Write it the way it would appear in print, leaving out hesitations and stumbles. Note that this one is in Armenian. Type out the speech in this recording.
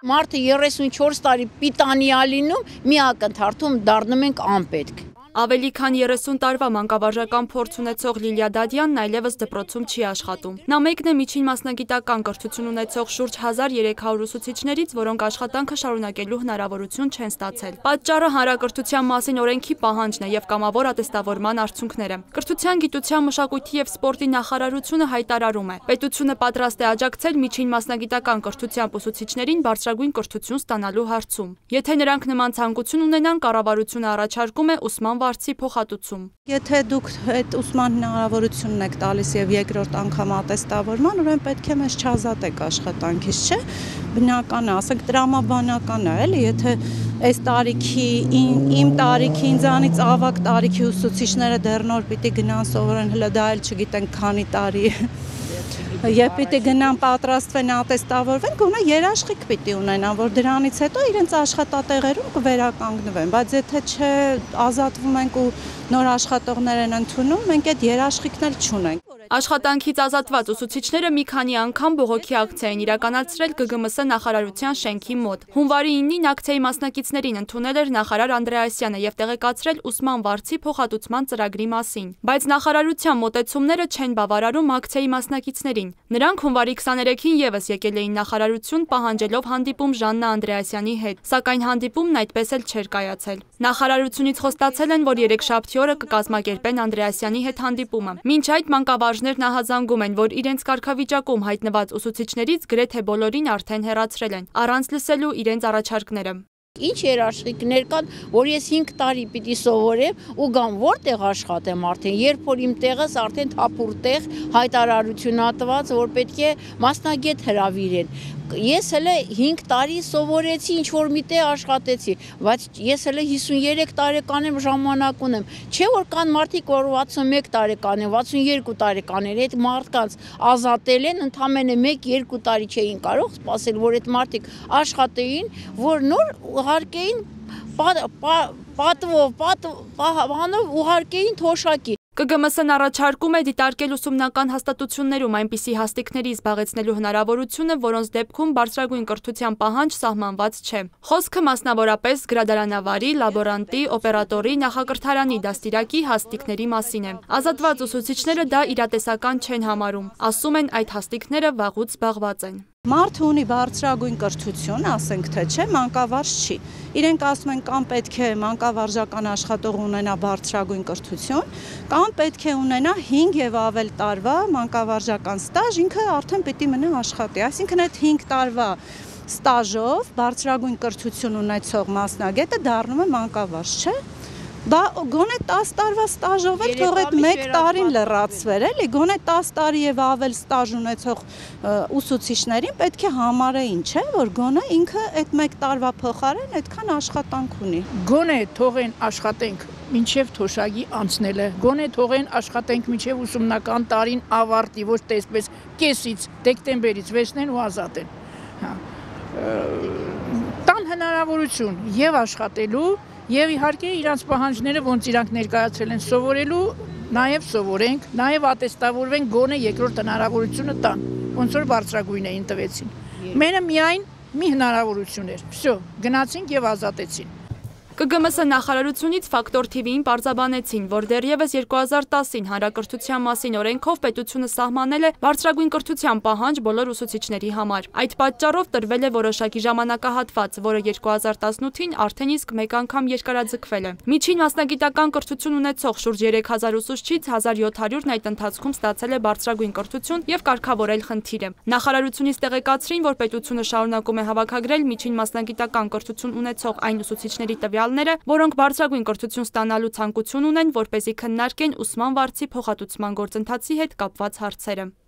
Մարդը 34 տարի պիտանի ա լինում, մի ակնթարթում դառնում ենք անպետք։ Ավելի քան 30 տարվա մանկավարժական փորձ ունեցող Լիլիա Դադյանն այլևս դպրոցում չի աշխատում։ Նա մեկն է միջին մասնագիտական կրթություն ունեցող շուրջ 1300 ուսուցիչներից, որոնք աշխատանքը շարունակելու հնարավորություն չեն ստացել։ Պատճառը հանրակրթության մասին օրենքի պահանջն է եւ կամավոր ատեստավորման արդյունքները։ Կրթության, գիտության, մշակույթի եւ սպորտի նախարարությունը հայտարարում է. պետությունը պատրաստ է աջակցել միջին մասնագիտական կրթությամբ ուսուցիչներին բարձրագույն կրթություն ստանալու հարցում։ Եթե նրանք նման ցանկություն ունենան, կառավարությունը առաջարկում է ուսման վարձի փոխհատուցում։ Եթե դուք այդ ուսման հնարավորությունն եք տալիս եւ երկրորդ անգամ ատեստավորման, ուրեմն պետք է մեզ չազատեք աշխատանքից, չէ՞։ Բնական է, ասենք տրամաբանական է, էլի, եթե այս տարիքի իմ տարիքի ինձանից ավագ տարիքի ուսուցիչները դեռ նոր պիտի գնան սովորեն, հələ դա էլ չգիտեն քանի տարի Երբ պիտի գնան պատրաստվեն ատեստավորվեն, գոնե երաշխիք պիտի ունենան, որ դրանից հետո իրենց աշխատատեղերում կվերականգնվեն, բայց եթե չէ ազատվում ենք ու նոր աշխատողներ են ընդունում, մենք այդ երաշխիքն էլ չունենք։ Աշխատանքից ազատված ուսուցիչները մի քանի անգամ բողոքի ակցիա են իրականացրել ԿԳՄՍ նախարարության շենքի մոտ։ Հունվարի 9-ին ակցիայի մասնակիցներին ընդունել էր նախարար Անդրեասյանը եւ տեղեկացրել ուսման վարձի փոխհատուցման ծրագրի մասին։ Բայց նախարարության մոտեցումները չեն բավարարում ակցիայի մասնակիցներին։ Նրանք հունվարի 23-ին եւս եկել էին նախարարություն պահանջելով հանդիպում Ժաննա Անդրեասյանի հետ, սակայն հանդիպումն այդպես էլ չէր կայացել։ Նախարարությունից խոստացել են, որ երեքշաբթի օրը կկազմակերպեն Անդրեասյանի հետ հանդիպումը։ Մինչ այդ մանկավարժներն ահազանգում են, որ իրենց կարգավիճակում հայտնված ուսուցիչներից գրեթե բոլորին արդեն հեռացրել են, առանց լսելու իրենց առաջարկները։ Ինչ երաշխիքներ կան, որ ես 5 տարի պիտի սովորեմ ու գամ որտեղ աշխատեմ արդեն, երբ որ իմ տեղս արդեն թափուր տեղ հայտարարություն ա տված, որ պետք է մասնագետ հրավիրեն։ Ես հələ 5 տարի սովորեցի, ինչ որ միտեղ աշխատեցի, բայց ես հələ 53 տարեկան եմ, ժամանակ ունեմ։ Չէ որ կան մարդիկ, որ 61 տարեկան են, 62 տարեկան են, այդ մարդկանց ազատել են, ընդամենը 1-2 տարի չէին կարող սպասել, որ այդ մարդիկ աշխատեին, որ նոր ուղարկեին պատվով ուղարկեին թոշակի։ ԿԳՄՍ-ն առաջարկում է դիտարկել ուսումնական հաստատություններում այնպիսի հաստիկների զբաղեցնելու հնարավորությունը, որոնց դեպքում բարձրագույն կրթության պահանջ սահմանված չէ։ Խոսքը մասնավորապես գրադարանավարի, լաբորանտի, օպերատորի, նախակրթարանի դաստիարակի հաստիկների մասին է։ Ազատված ուսուցիչները դա իրատեսական չեն համարում, ասում են այդ հաստիկները վաղուց զբաղված են։ Մարդը ունի բարձրագույն կրթություն, ասենք թե չէ, մանկավարժ չի։ Իրենք ասում են կամ պետք է մանկավարժական աշխատող ունենա բարձրագույն կրթություն, կամ պետք է ունենա 5 եւ ավել տարվա մանկավարժական ստաժ, ինքը արդեն պիտի մնա աշխատի։ Այսինքն այդ 5 տարվա ստաժով բարձրագույն կրթություն ունեցող մասնագետը դառնում է մանկավարժ, չէ՞։ Դա գոնե 10 տարվա ստաժով էլ թող այդ 1 տարին լրացվեր, էլի, գոնե 10 տարի եւ ավել ստաժ ունեցող ուսուցիչներին պետք է համարեին, չէ՞, որ գոնե ինքը այդ 1 տարվա փոխարեն այդքան աշխատանք ունի։ Գոնե թողեն աշխատենք մինչև թոշակի անցնելը, գոնե թողեն աշխատենք մինչև ուսումնական տարին ավարտի, ոչ թե այսպես կեսից, դեկտեմբերից վերցնեն ու ազատեն։ Տան հնարավորություն եւ աշխատելու Եվ իհարկե իրանց պահանջները, ոնց իրանք ներկայացրել են սովորելու, նաև սովորենք, նաև ատեստավորվենք գոնե երկրորդ հնարավորությունը տան, ոնց որ բարձրագույն էին տվեցին։ Մենը միայն մի հնարավորություն էր, վсё, գնացինք եւ ազատեցին։ ԿԳՄՍ նախարարությունից Ֆակտոր TV-ին պարզաբանեցին, որ դեռևս 2010-ին հանրակրթության մասին օրենքով պետությունը սահմանել է բարձրագույն կրթության պահանջ բոլոր ուսուցիչների համար։ Այդ պատճառով տրվել է որոշակի ժամանակահատված, որը 2018-ին արդեն իսկ մեկ անգամ երկարաձգվել է։ Միջին մասնագիտական կրթություն ունեցող շուրջ 3000 ուսուցչից 1700-ն այդ ընթացքում ստացել է բարձրագույն կրթություն եւ կարգավորել խնդիրը։ Նախարարությունից տեղեկացրին, որ պետությունը շարունակում է հավաքագրել միջին մասնագիտական կրթություն ունեցող այն ուսուցիչների տվյալները, որոնք բարձրագույն կրթություն ստանալու ցանկություն ունեն, որպեսզի քննարկեն ուսման վարձի փոխհատուցման գործընթացի հետ կապված հարցերը։